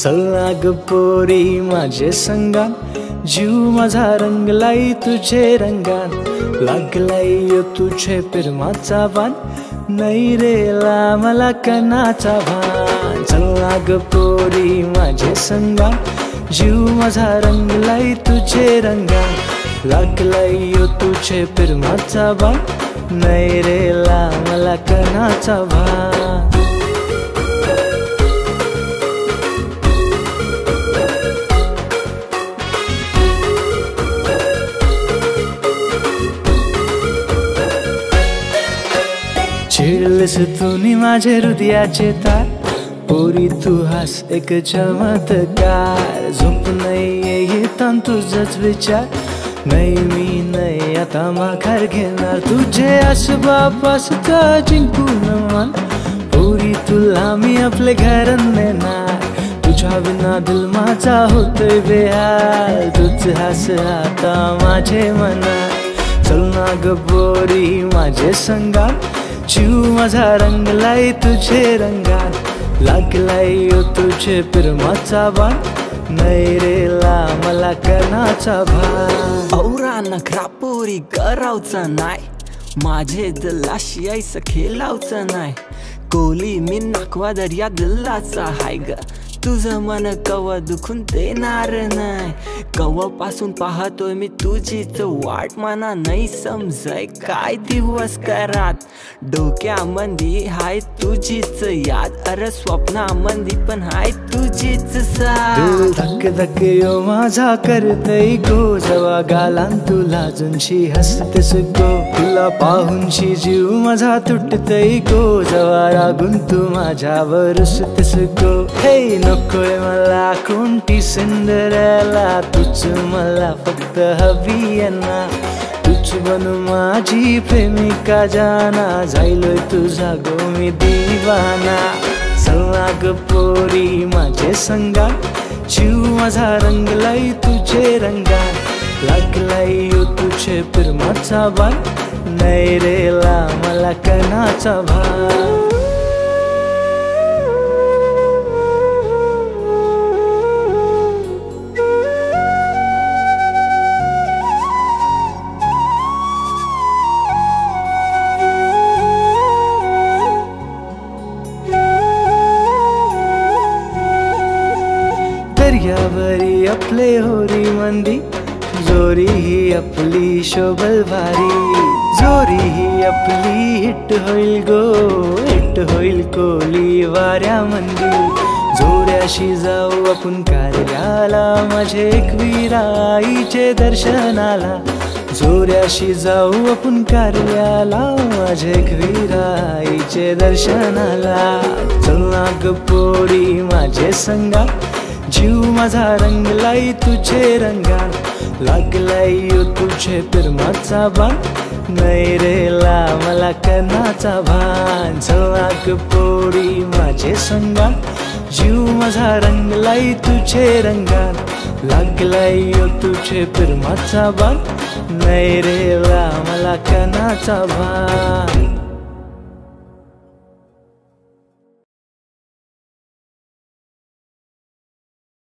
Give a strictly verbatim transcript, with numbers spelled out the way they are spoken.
चलना ग पोरी माझे संगान, जीव माझा रंगलाई तुझे रंगान, लागलाई तुझे प्रेमाचा बाण, नाही रेला मला कणाचा भान. चलना ग पोरी माझे संगान, जीव माझा रंगलाई तुझे रंगान, लागलाई तुझे प्रेमाचा बाण, नाही रेला मला कणाचा भान. चिडलेस तुम्ही माझे हृदयाचे तार, पोरी तू हास एक चमत्कार, झोप नाही येतान तुझच विचार, नाही मी नाही आता माघार घेणार, तुझे आसबापास का जिंकून मान, पोरी तुला मी आपले घर नेणार, तुझ्या विना दिल माझा होतोय बेहाल, तुझ हास आता माझे मनात. चलना ग पोरी माझे संगान, जीव माझा रंगलाई तुझे रंगान, लागलाई तुझे प्रेमाचा बाण, नाही रेला मला कणाचा भान. औरा नखरा पोरी करावचा नाय, माझे दिलाशी ऐस खेळावचं नाय, कोली मी नाकवा दर्या दिलाचा हाय ग, तुझं मन कवा दुखून देणार नाही, कवा पासून पाहतोय मी तुझीच वाट, मना नाही समजाय काय दिवस करात, डोक्यामंदी हाय तुझीच याद, अरे स्वप्नामंदी पण हाय तुझीच साथ. धक धक यो माझा करतय गो, जवा गालान तुला जुनशी हसतेस गो, तुला पाहूनशी जीव माझा तुटतय गो, जवा रागून तू माझ्यावर रुसतेस गो. हे नकोय मला कोणती सिंडरेला, तूच मला फक्त हवी आहे ना, तूच बनू माझी प्रेमिका जाना, जायलोय तुझा गो मी दिवाना. चलना ग पोरी माझे संगान, जीव माझा रंगलाई तुझे रंगान, लागलाई तुझे प्रेमाचा बाण, नाही रेला मला कणाचा भान. दर्यावरी आपले होरी मंदी, जोरी ही आपली शोभल भारी, जोरी ही आपली हिट होईल गो, हिट होईल कोली वाऱ्या मंदी, जोऱ्याशी जाऊ आपण कार्याला, माझे एकविराईचे दर्शनाला, जोऱ्याशी जाऊ आपण कार्याला, माझे एकविराईचे दर्शनाला. चलना ग पोरी माझे संगा, जीव माझा रंगलाई तुझे रंगान, लागलाई तुझे प्रेमाचा बाण, नाही रेला मला कणाचा भान. चलना ग पोरी माझे संगान, जीव माझा रंगलाई तुझे रंगान, लागलाई तुझे प्रेमाचा बाण, नाही रेला मला कणाचा भान.